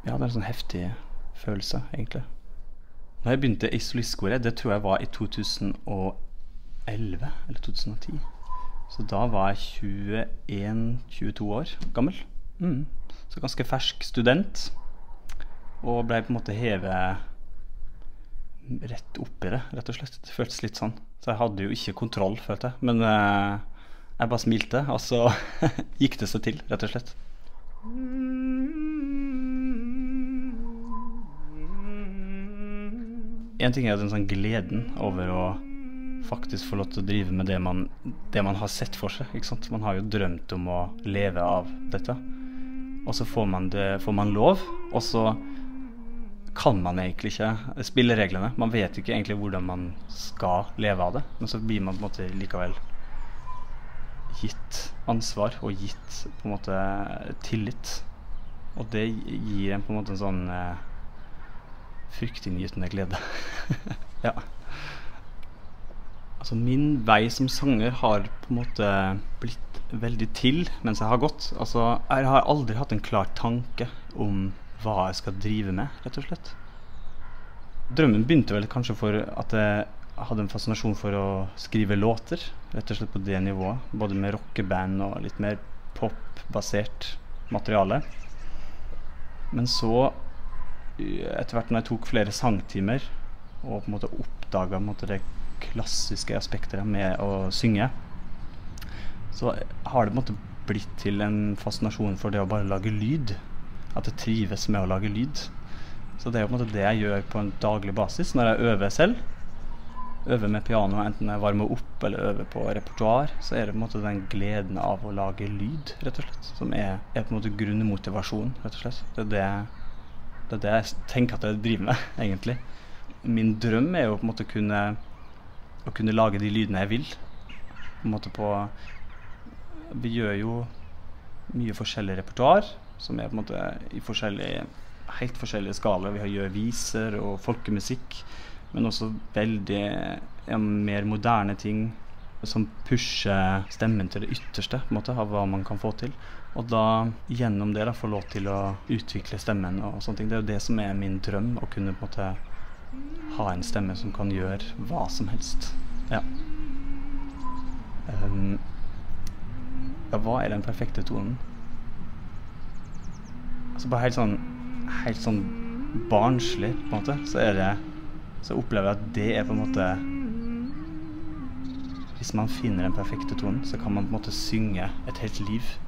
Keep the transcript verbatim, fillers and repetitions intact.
ja, det er en sånn heftig følelse, egentlig. Når jeg begynte i solistkoret, det tror jeg var i to tusen og elleve eller to tusen og ti. Så da var jeg tjueen til tjueto år gammel. Mm. Så ganske fersk student. Og ble på en måte hevet rett opp i det, rett og slett. Det føltes litt sånn. Så jeg hadde jo ikke kontroll, følte jeg. Men eh, jeg bare smilte, og så gikk det seg til, rett og slett. En ting er den sånn gleden over å faktisk få lov til å drive med det man, det man har sett for seg, ikke sant? Man har jo drømt om å leve av dette. Og så får man, det, får man lov, og så kan man egentlig ikke spille reglene. Man vet ikke egentlig hvordan man skal leve av det, men så blir man på en måte likevel gitt ansvar og gitt på en måte tillit. Og det gir en på en måte en sånn eh, fryktinngytende glede. Ja. Altså min vei som sanger har på en måte blitt veldig til mens jeg har gått. Altså jeg har aldri hatt en klar tanke om hva jeg skal drive med, rett og slett. Drømmen begynte vel kanskje for at jeg hadde en fascinasjon for å skrive låter, rett og slett på det nivået, både med rockeband og litt mer pop-basert materiale. Men så, etter hvert når jeg tok flere sangtimer og på en måte oppdaget på en måte det klassiske aspekter med å synge, så har det på en måte blitt til en fascinasjon for det å bare lage lyd, at jeg trives med å lage lyd. Så det er jo på en måte det jeg gjør på en daglig basis når jeg øver selv, øver med piano, enten jeg varmer opp eller øver på repertoar, så er det på en måte den gleden av å lage lyd, rett og slett, som er, er på en måte grunnmotivasjon, rett og slett. Det er det, det er det jeg tenker at jeg driver med, egentlig. Min drøm er jo på en måte kunne, å kunne lage de lydene jeg vil. På en måte på, vi gjør jo mye forskjellig repertoar, som er på en måte i forskjellige, helt forskjellige skalaer. Vi gjør viser og folkemusikk, men også veldig ja, mer moderne ting som pusher stemmen til det ytterste på en måte, av hva man kan få til. Og da gjennom det da, få lov til å utvikle stemmen og sånne ting. Det er jo det som er min drøm, å kunne på en måte ha en stemme som kan gjøre hva som helst. Ja. Um, ja, hva er den perfekte tonen? Altså bare helt sånn, helt sånn barnslig på en måte, så er det, så opplever jeg at det er på en måte, hvis man finner den perfekte tonen, så kan man på en måte synge et helt liv